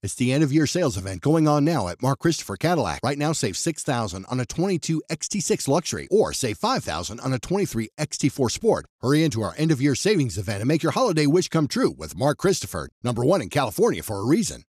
It's the end-of-year sales event going on now at Mark Christopher Cadillac. Right now, save $6,000 on a 22 XT6 Luxury or save $5,000 on a 23 XT4 Sport. Hurry into our end-of-year savings event and make your holiday wish come true with Mark Christopher, #1 in California for a reason.